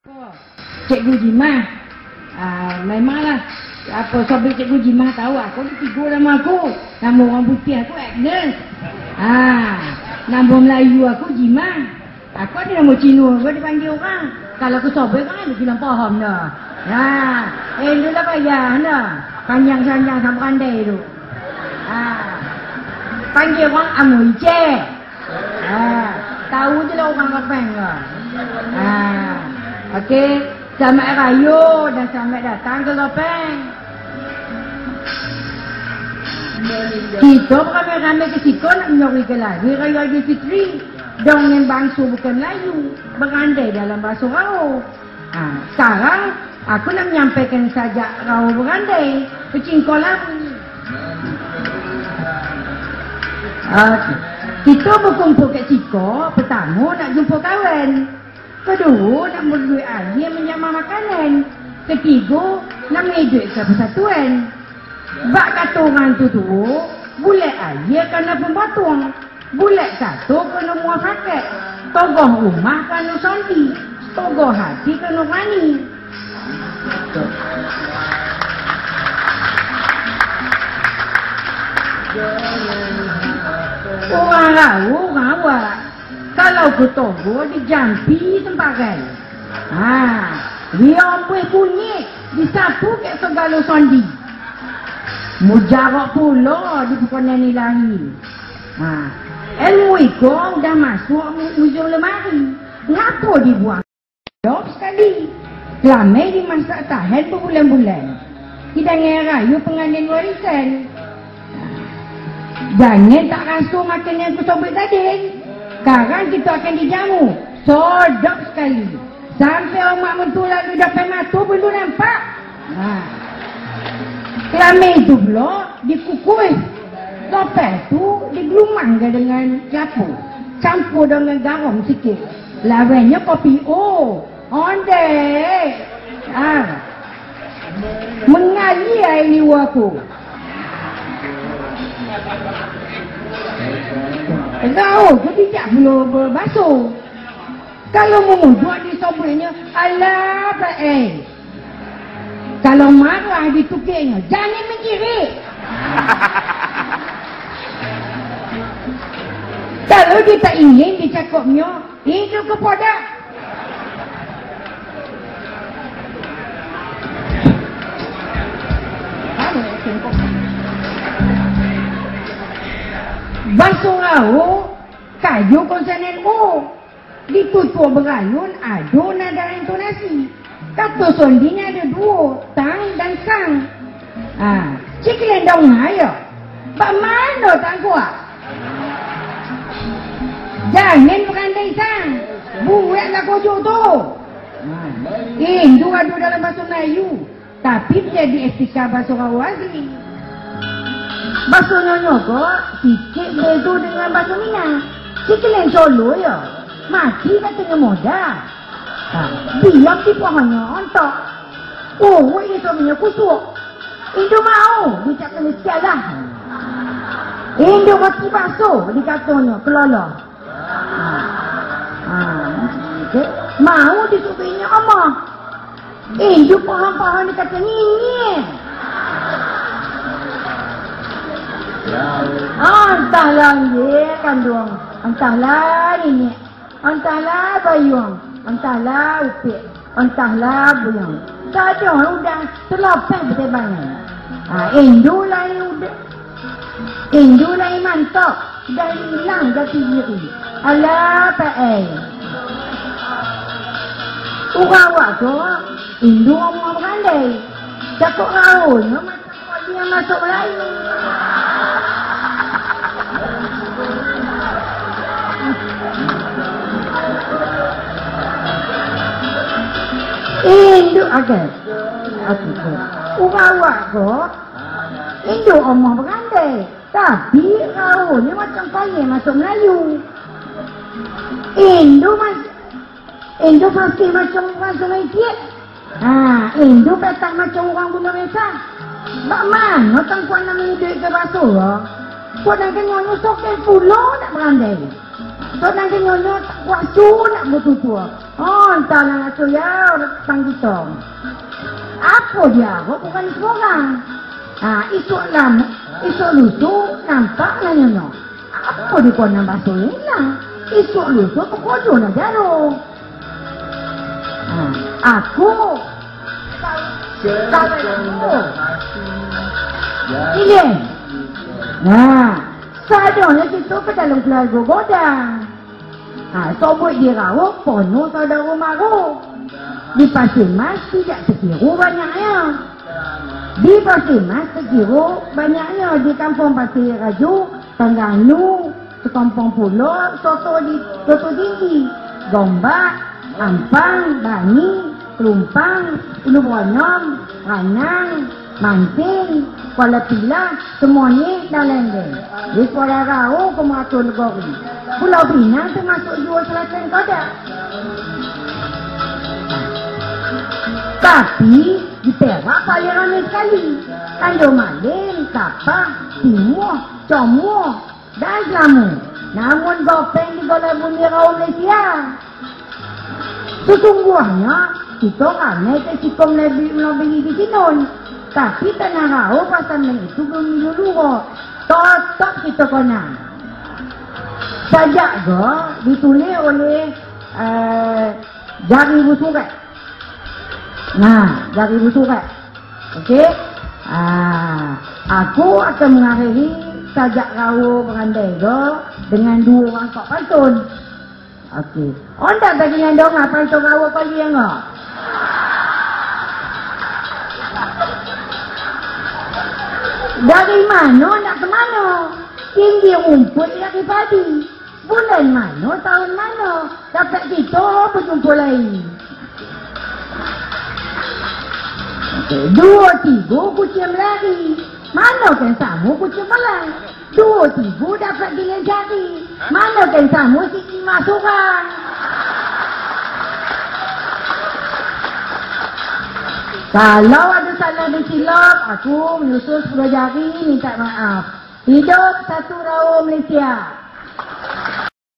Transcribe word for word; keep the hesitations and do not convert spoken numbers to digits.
Cikgu Jimah, ah, memanglah apa sampai Cikgu Jimah tahu aku ni tiga nama aku. Nama orang putih aku Agnes. Ah, nama Melayu aku Jimah. Aku ada nama Cina, aku dipanggil orang. Kalau aku sobek kan dia bilang faham dah. Nah, eh dia dah payah dah. Panjang-panjang sama pandai tu. Ah. Panggil orang Amoy Cek. Ah, tahu je lah orang Kapang lah. Ah. Okey, selamat raya dan selamat datang ke Lopeng. Kita beramai-ramai ke situ nak menyorikan lagi Raya Aidilfitri. Dengan bangsa bukan Melayu, berandai dalam bahasa Rau. Ha, sekarang aku nak menyampaikan sajak Rau berandai ke Cingkol lagi. Okay. Kita berkumpul kat Cingkol, pertama nak jumpa kawan. Kedua, nak berdua air menjamah makanan. Ketiga, nak mengidup ke persatuan. Bak kata orang tu tu, bulat air kena pembatuang. Bulat satu kena muafakat. Togoh rumah kena sondi. Togoh hati kena rani. Orang rau, orang awak. Kalau ke Togo, dijampi sempagai. Ha, dia ambil bunyi, disapu ke segala sondi. Mujarab pula di bukanan ni lagi. Ha, ilmu ikut dah masuk muzium lemari. Ngapa dibuang? Dok sekali. Lamai dimasak tahan berbulan-bulan. Hidangan raya pengantin warisan. Jangan tak rasa makan yang kesobek tadi. Sekarang kita akan dijamu. Sedap sekali. Sampai omak mentua lalu dapat mata belum nampak. Ha. Kelamai itu pula dikukus. Lepas tu digelumangkan dengan campur. Campur dengan garam sikit. Lawannya kopi O. Onde. Ha. Mengalir air liwa aku. Tahu, tu tidak perlu berbasuh. Kalau memuduk di sobreknya, alah baik. Kalau marah ditukirnya, jangan mengirik. Kalau dia tak ingin dicakapnya, hidup kepada. Basuh rau, kayu konsonan O. Ditutur berayun, ada nada intonasi. Kata sondinya ada dua, tang dan sang. Ha, cik lendong ayo. Bak mana tang kuat? Jangan berandai sang. Buatlah kojuk tu. Hindu ada dalam bahasa Melayu. Tapi jadi etika bahasa Rau asli. Bahasa nyonya kok, sikit betul dengan bahasa Minang. Sikit lain Solo ya. Mati katanya modal. Ha, biar si pohonnya ontok. Oh, ini suaminya kusuk. Indo mau, dicakap setialah. Indo mati basuh, dikatanya, kelolo. Ha, ha, okay. Mau disuruhnya omong. Indo pohon-pohon dikata nyinyir. Entahlah ye kandung, entahlah ini, entahlah bayung, entahlah upik, entahlah buyung. Tak ada udah terlopeng betul banyak. Ah, Indo lain udah, Indo lain mantap, dah hilang jati diri. Alah pakai. Orang awak tu, Indo orang berandai. Cakap raun, macam dia masuk Melayu. Indo agak, agak. Urawak kok, Indo omong berandai, tapi raunya macam kaya masuk Melayu. Indo mas, Indo pasti macam orang Sungai Tiap. Ah, Indo petak macam orang Bunda Mesa. Bak mana tangkuan nak mengidup ke basuh lah? Kau nak kenyonyo sokel pulau nak berandai. Kau nak kenyonyo tak kuasa nak bertutua. Oh, entahlah ngaco ya orang tentang kita. Apa dia? Kok bukan seorang? Ah, isu lama, isu lusu nampak lah nyonya. Apa dia kau nak bahasa ini? Isu lusu tu kodoh nak jaro. Ah, aku kawanku. Ini. Nah, sadonya kita ke dalam keluarga godang. Ah, sobot dia rawak penuh saudara maru. Di Pasir Mas tidak sekiru banyaknya. Di Pasir Mas sekiru banyaknya. Di kampung Pasir Raju, Tengganu, Sekampung Pulau, Soto di Soto Tinggi, Gombak, Ampang, Bani, Kelumpang, Ulu Bonyong, Ranang, Mancing, Kuala Pilah, semuanya dalam dia. Di Kuala Rau, Kematur Negeri. Pulau Pinang termasuk dua selatan Kodak. Tapi di Perak paling ramai sekali. Tanjung Malim, Kapah, Timur, Comor dan Selangor. Namun gopeng di Kuala Bumi Rau Malaysia. Sesungguhnya kita ramai ke sikong lebih melebih di sini. Tapi tanah Rau pasangan itu belum dulu. Tetap kita kena. Sajak ke ditulis oleh uh, Jari Busurat. Nah, Jari Busurat. Okey. Ah, aku akan mengakhiri sajak Rau Berandai ke dengan dua orang kok pantun. Okey. Anda bagi yang dong apa pantun Rau pagi yang enggak? Dari mana nak ke mana? Tinggi rumput lagi padi. Bulan mana, tahun mana? Dapat kita berjumpa lain. Okay. Dua tiga kucing lari. Mana kan samu kucing malang? Dua tiga dapat dengan jari. Mana kan samu si lima seorang? Kalau ada salah dan silap, aku menyusul sepuluh jari minta maaf. Hidup satu Rau Malaysia.